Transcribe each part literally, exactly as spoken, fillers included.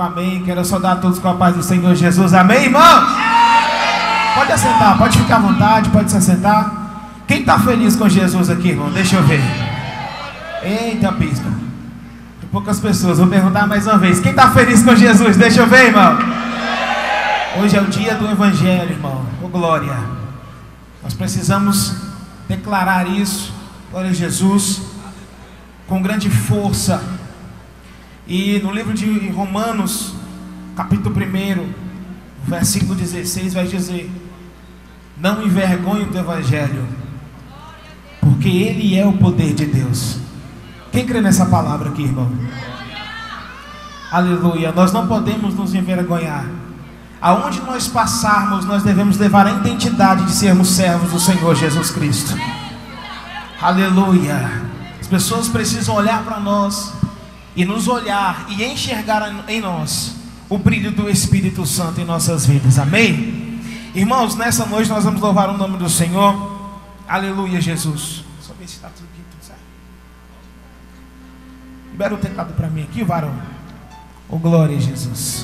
com amém. Quero saudar a todos com a paz do Senhor Jesus. Amém, irmãos? Pode assentar, pode ficar à vontade, pode se assentar. Quem está feliz com Jesus aqui, irmão? Deixa eu ver. Eita, bispo. Tem poucas pessoas, vou perguntar mais uma vez. Quem está feliz com Jesus? Deixa eu ver, irmão. Hoje é o dia do Evangelho, irmão. Ô, glória. Nós precisamos declarar isso, glória a Jesus, com grande força. E no livro de Romanos, capítulo um, versículo dezesseis, vai dizer: não envergonhe do Evangelho, porque ele é o poder de Deus. Quem crê nessa palavra aqui, irmão? Aleluia. Nós não podemos nos envergonhar. Aonde nós passarmos, nós devemos levar a identidade de sermos servos do Senhor Jesus Cristo. Aleluia. As pessoas precisam olhar para nós e nos olhar e enxergar em nós o brilho do Espírito Santo em nossas vidas. Amém? Irmãos, nessa noite nós vamos louvar o nome do Senhor. Aleluia, Jesus. Só ver se está tudo aqui, tudo certo. Libera o teclado para mim aqui, varão. Oh, glória a Jesus.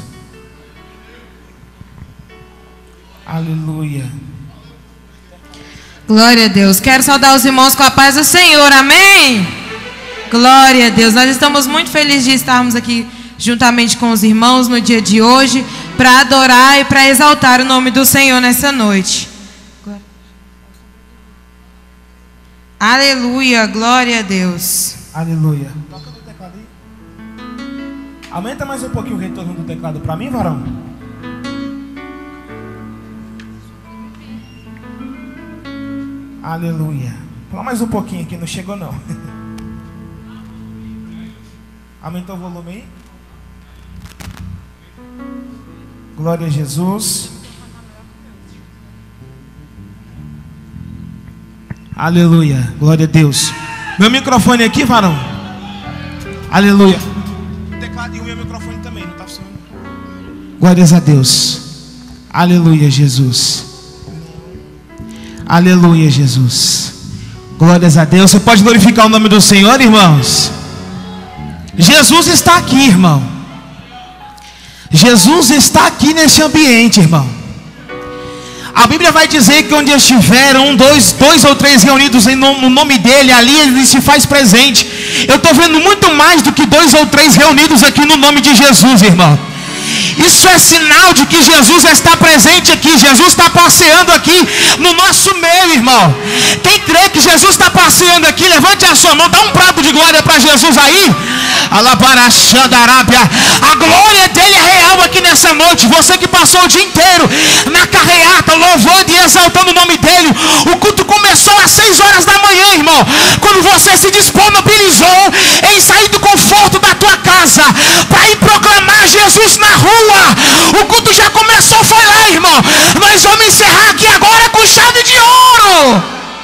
Aleluia. Glória a Deus. Quero saudar os irmãos com a paz do Senhor. Amém? Glória a Deus. Nós estamos muito felizes de estarmos aqui juntamente com os irmãos no dia de hoje para adorar e para exaltar o nome do Senhor nessa noite. Aleluia. Glória a Deus. Aleluia. Toca no teclado aí. Aumenta mais um pouquinho o retorno do teclado para mim, varão. Aleluia. Fala mais um pouquinho aqui, não chegou não. Aumentou o volume aí? Glória a Jesus. Aleluia. Glória a Deus. Meu microfone aqui, varão. Aleluia. O teclado e o meu microfone também, não está funcionando. Glórias a Deus. Aleluia, Jesus. Aleluia, Jesus. Glórias a Deus. Você pode glorificar o nome do Senhor, irmãos? Jesus está aqui, irmão. Jesus está aqui nesse ambiente, irmão. A Bíblia vai dizer que onde estiveram dois, dois ou três reunidos em nome, no nome dele, ali ele se faz presente. Eu estou vendo muito mais do que dois ou três reunidos aqui no nome de Jesus, irmão. Isso é sinal de que Jesus está presente aqui. Jesus está passeando aqui no nosso meio, irmão. Quem crê que Jesus está passeando aqui, levante a sua mão, dá um prato de glória para Jesus aí. Alabarachã da Arábia. A glória dele é real aqui nessa noite. Você que passou o dia inteiro na carreata, louvando e exaltando o nome dele. O culto começou às seis horas da manhã, irmão. Quando você se disponibilizou em sair do conforto da tua casa para ir proclamar Jesus na rua. O culto já começou, foi lá, irmão. Nós vamos encerrar aqui agora com chave de ouro.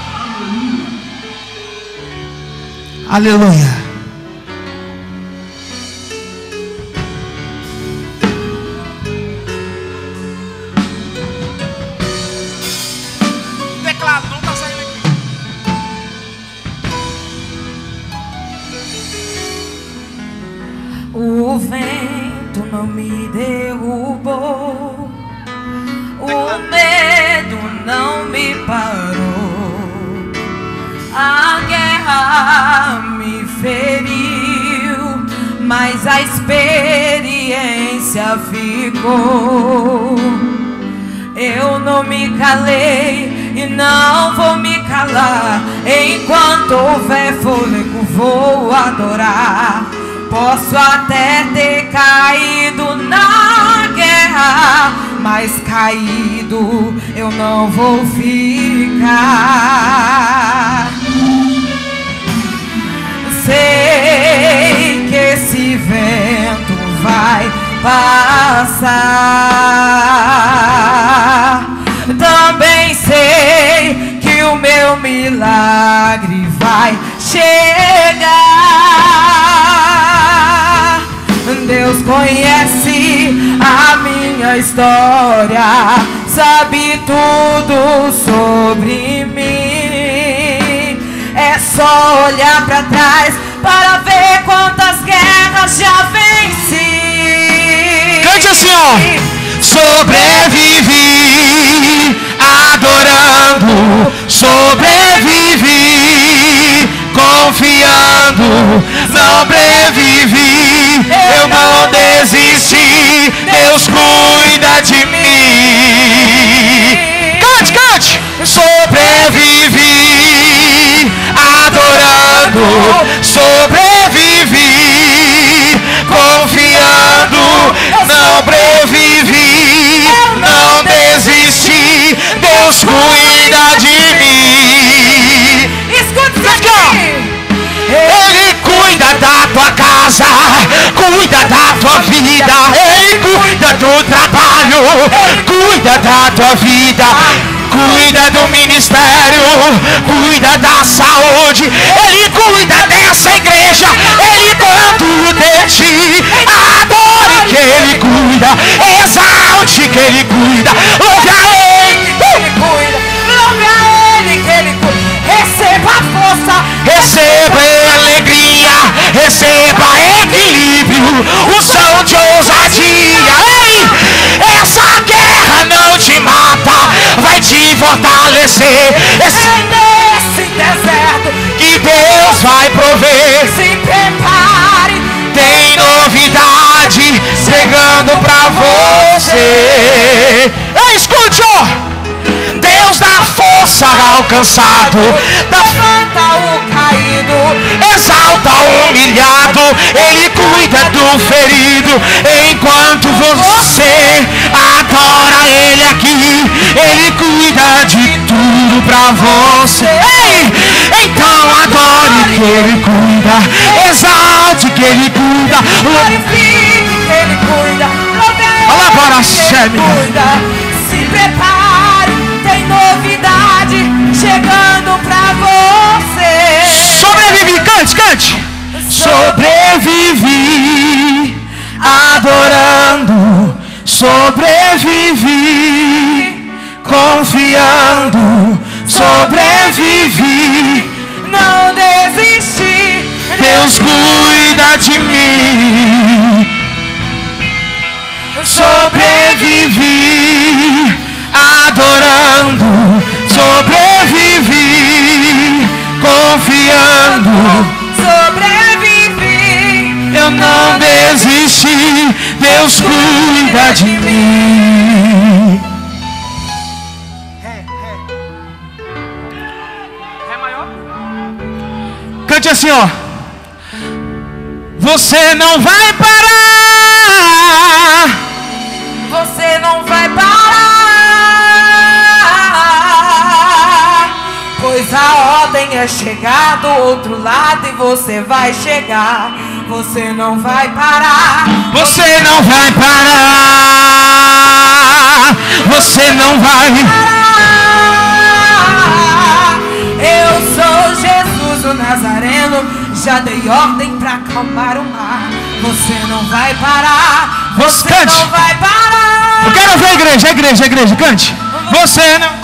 Aleluia. O teclado não está saindo aqui. O vento não me derrubou, o medo não me parou, a guerra me feriu, mas a experiência ficou. Eu não me calei e não vou me calar, enquanto houver fôlego vou adorar. Posso até ter caído na guerra, mas caído eu não vou ficar. Sei que esse vento vai passar. Também sei que o meu milagre vai chegar. Deus conhece a minha história, sabe tudo sobre mim. É só olhar pra trás para ver quantas guerras já venci. Cante assim, ó. Sobrevivi, adorando, sobrevivi, confiando, não sobrevivi, eu não desisti, Deus cuida de mim. Cante, cante. Sobrevivi, adorando, sobrevivi, confiando, não sobrevivi, não desisti, Deus cuida de mim. Escuta isso aqui. Ele cuida da tua casa, cuida da tua vida, Ele cuida do trabalho, cuida da tua vida, cuida do ministério, cuida da saúde, Ele cuida dessa igreja, Ele cuida de ti. Adore que Ele cuida, exalte que Ele cuida, louve a Ele, Ele cuida, louve a Ele que Ele cuida. Receba a força, receba alegria, receba equilíbrio, unção de ousadia. Ei, essa guerra não te mata, vai te fortalecer. Esse nesse deserto que Deus vai prover. se prepare, Tem novidade chegando pra você. Ei, escute, ó. Deus dá força ao cansado, dá levanta o caído, exalta o humilhado, Ele cuida do ferido. Enquanto você adora Ele aqui, Ele cuida de tudo pra você. Ei, então adore que Ele cuida, exalte que Ele cuida. glorifique que Ele cuida, louve a Olha agora, Ele que Ele Shem. cuida. Se prepare, tem novidade chegando pra você. Sobrevivi, cante, cante. Sobrevivi, adorando, sobrevivi, confiando, sobrevivi, Não desisti, Deus cuida de mim. Sobrevivi, adorando, sobrevivi, confiando, sobrevivi, eu não desisti, Deus cuida de mim. Cante assim, ó. Você não vai parar, você não vai parar, pois a ordem é chegar do outro lado e você vai chegar. Você não vai parar, você não vai parar, você não vai parar. Eu sou Jesus o Nazareno, já dei ordem pra acalmar o mar. Você não vai parar, você Cante. não vai parar. Eu quero ver a igreja, a igreja, a igreja, cante. Você não.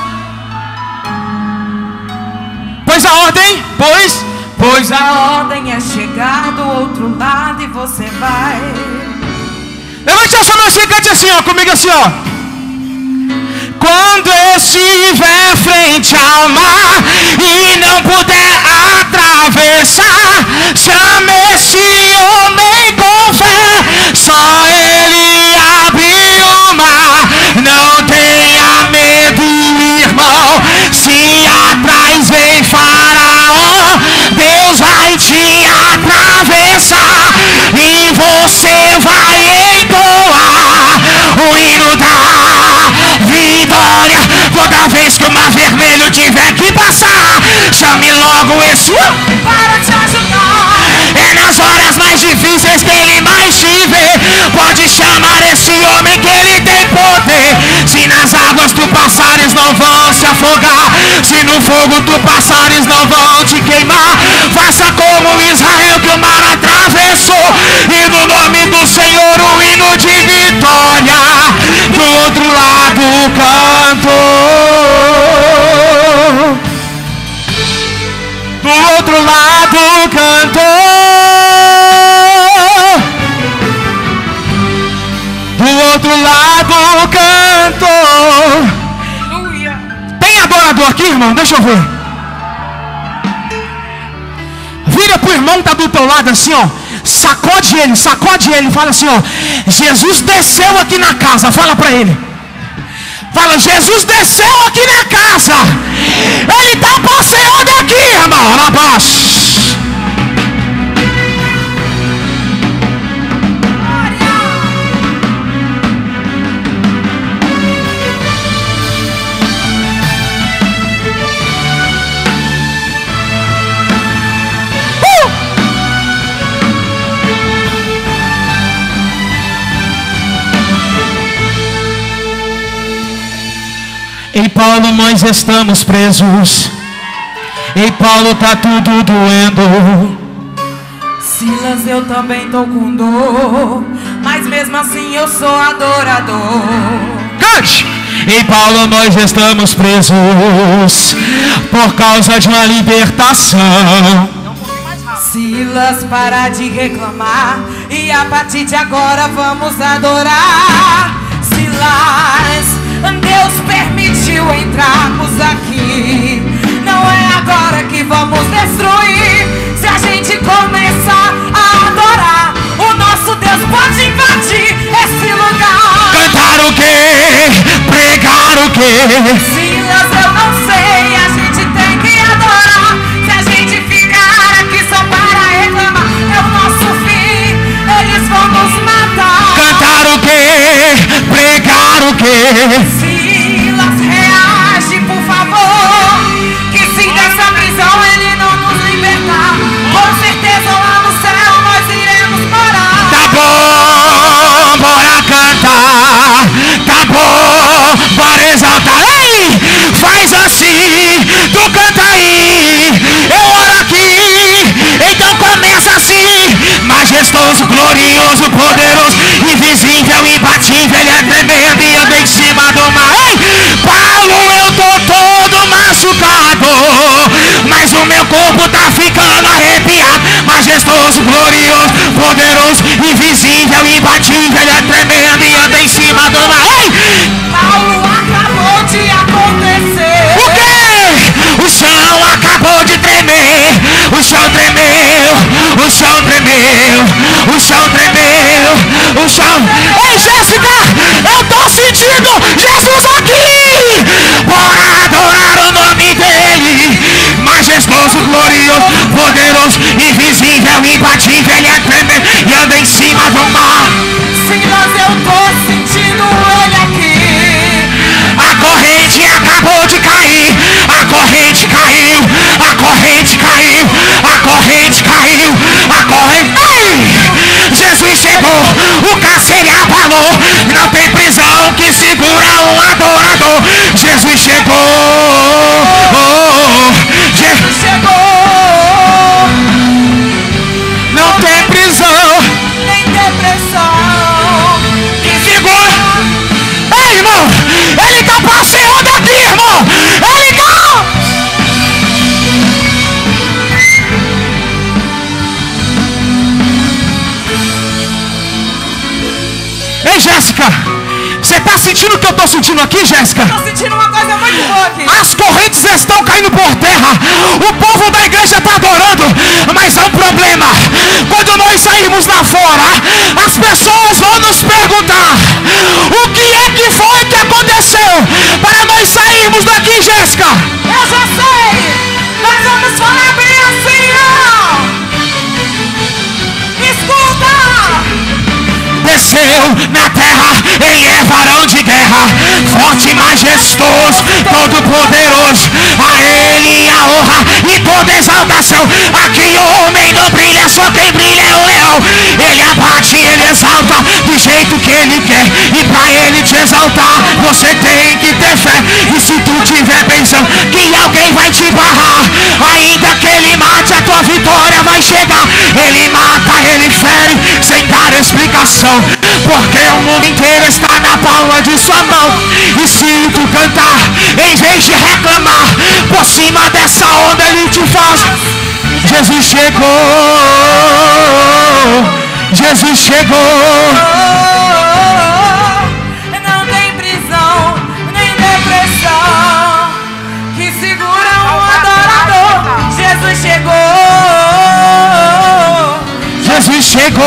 Pois a ordem, pois, pois a A ordem é chegar do outro lado e você vai. Levante a sua mão assim, cante assim, ó, comigo assim, ó. Quando estiver frente ao mar e não puder atravessar, chame esse homem com fé, só ele abre o mar. Não tenha medo, irmão, se atrás vem Faraó, Deus vai te atravessar e você vai entoar o hino da vitória. Toda vez que o mar vermelho tiver que passar, chame logo esse uh, irmão, deixa eu ver. Vira pro irmão que está do teu lado assim, ó. Sacode ele, sacode ele. Fala assim, ó. Jesus desceu aqui na casa. Fala para ele. Fala, Jesus desceu aqui na casa. Ele está passeando aqui, irmão. Abaixo. Ei Paulo, nós estamos presos. Ei Paulo, tá tudo doendo. Silas, eu também tô com dor, mas mesmo assim eu sou adorador. Cante! Ei Paulo, nós estamos presos por causa de uma libertação. Silas, para de reclamar e a partir de agora vamos adorar. Silas, Deus permitiu entrarmos aqui. Não é agora que vamos destruir. Se a gente começar a adorar, o nosso Deus pode invadir esse lugar. Cantar o quê? Pregar o quê? Silas, eu não sei, a gente tem que adorar. Se a gente ficar aqui só para reclamar, é o nosso fim, eles vão nos matar. Cantar o quê? Pregar o quê? Silas, reage, por favor, que se dessa prisão ele não nos libertar, com certeza lá no céu nós iremos morar. Tá bom, bora cantar. Tá bom, bora exaltar. Ei, faz assim, tu canta aí, eu oro aqui. Então começa assim. Majestoso, glorioso, poderoso, invisível, imbatível, ele é tremendo e anda em cima do mar. Ei, Paulo, eu tô todo machucado, mas o meu corpo tá ficando arrepiado. Majestoso, glorioso, poderoso, invisível, imbatível, ele é tremendo e anda em cima do mar. Ei, Paulo, acabou de acontecer. o quê? O chão acabou de tremer. O chão tremeu. O chão tremeu. O chão tremeu. O chão. Ei, Jéssica, eu tô sentindo Jesus aqui. Bora adorar o nome dele. Majestoso, glorioso, poderoso, invisível, imbatível, ele é tremendo e anda em cima do mar. Silas, eu tô sentindo ele aqui. A corrente acabou de cair. A corrente caiu. A corrente caiu. A corrente caiu. A corrente. Ei! Jesus chegou. O cárcere abalou. Não tem prisão que segura um adorador. Jesus chegou. Oh, Jesus chegou. não tem prisão Nem depressão que segura. Ei, irmão, ele tá passeando aqui, irmão. Ele tá. Ei, Jéssica, você tá sentindo o que eu tô sentindo aqui, Jéssica? Tô sentindo uma coisa muito boa aqui. As correntes estão caindo por terra. O povo da igreja está adorando. Mas há um problema. Quando nós sairmos lá fora, as pessoas vão nos perguntar: o que é que foi que aconteceu para nós sairmos daqui, Jéssica? Eu já sei. Nós vamos falar bem assim, ó. Escuta. Desceu na terra, ele é varão de guerra, forte, majestoso, todo poderoso. A ele a honra e toda exaltação. Aqui o homem não brilha, só quem brilha é o leão. Ele abate, ele exalta do jeito que ele quer. E pra ele te exaltar, você tem que ter fé. E se tu tiver pensando que alguém vai te barrar, ainda que ele mate, a tua vitória vai chegar. Ele mata, ele fere, sem dar explicação, porque o mundo inteiro está na palma de sua mão. E se tu cantar, em vez de reclamar, por cima dessa onda ele te faz. Jesus chegou. Jesus chegou. Não tem prisão, nem depressão que segura chegou.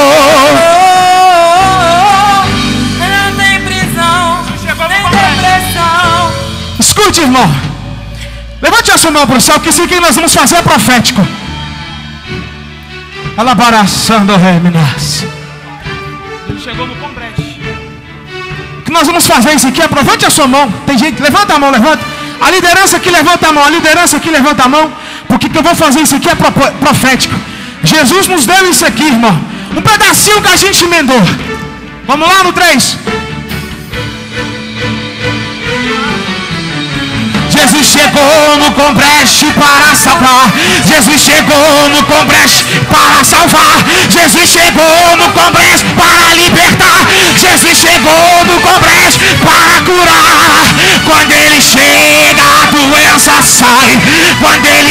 Não tem prisão, nem depressão. Escute, irmão. Levante a sua mão para o céu, que isso aqui nós vamos fazer é profético. Alabaraçando Reminas. Ele chegou no Combrete. O que nós vamos fazer isso aqui é, levante a sua mão. Tem gente, levanta a mão, levanta. A liderança aqui levanta a mão, a liderança aqui levanta a mão. Porque que eu vou fazer isso aqui é profético. Jesus nos deu isso aqui, irmão. Um pedacinho que a gente emendou. Vamos lá no três. Jesus chegou no Combrete para salvar. Jesus chegou no Combrete para salvar. Jesus chegou no Combrete para libertar. Jesus chegou no Combrete para curar. Quando ele chega, a doença sai. Quando ele